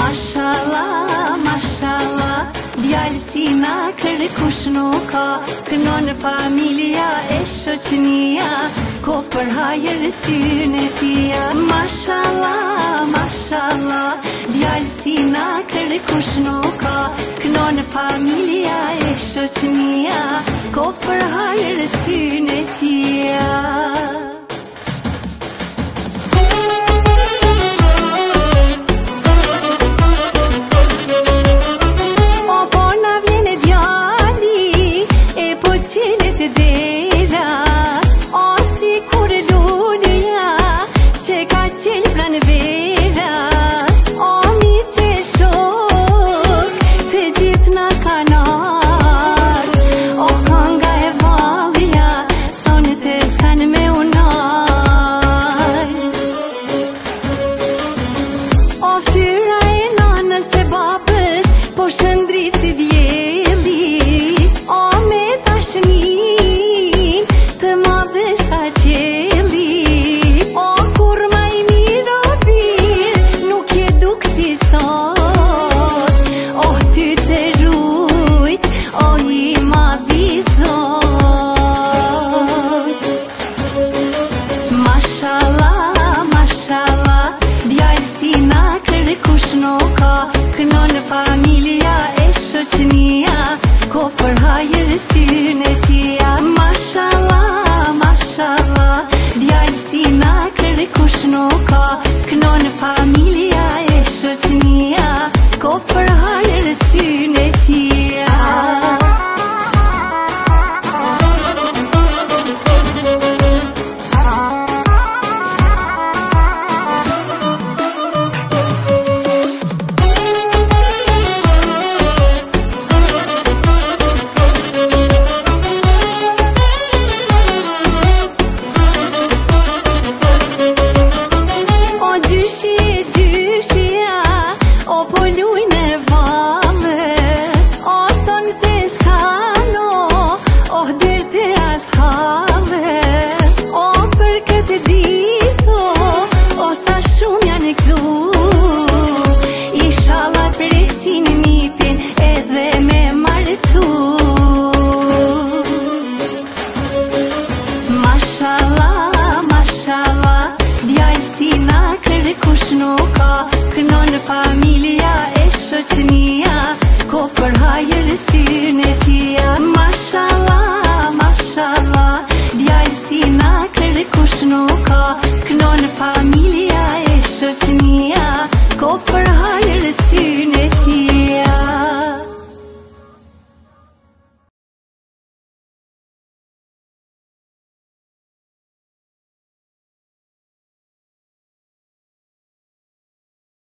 Mashallah, mashallah, djalë si na kërkush nuk ka, kënon familja e shoqënia, kof për hajër syne tia. Mashallah, mashallah, djalë si na kërkush nuk ka, kënon familja e shoqënia, kof për hajër syne tia. Qelet dera, o si kur lullja që ka qel pran vera, o mi që shok të gjithë na kanar, o kanga e valja sonë të s'kan me unar, o ftyra e nanës e babës po shëndrit si djeli, o me dashnin të madhe sa qeli, o kur ma i mirë o birë nuk je duk si sot, o ty të rujt, o i ma vizot. Mashallah, mashallah, djalë si na kërkush nuk ka, kënon familja e shoqënia, kof për hajër syne tia. Mashallah, mashallah, djalë si na kërkush nuk ka, kënon familja e shoqënia, kof për hajër syne tia. O po lujnë e vale, o sonë të s'kano, o dërë të ashale, o për këtë dito, o sa shumë janë këtu, inshallah presin nipin edhe me martu. Mashallah, mashallah, djalë si na kërkush nuk ka, kënon familja e shoqënia, kof për hajër syne tia. Mashallah, mashallah, djalë si na kërkush nuk ka, kënon familja e shoqënia,